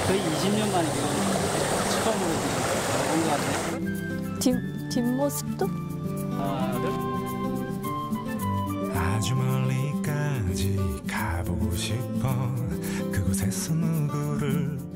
거의 20년 만에 처음으로 온 것 같아요. 뒷모습도? 하나, 둘. 아주 멀리까지 가보고 싶어. 그곳에서 누구를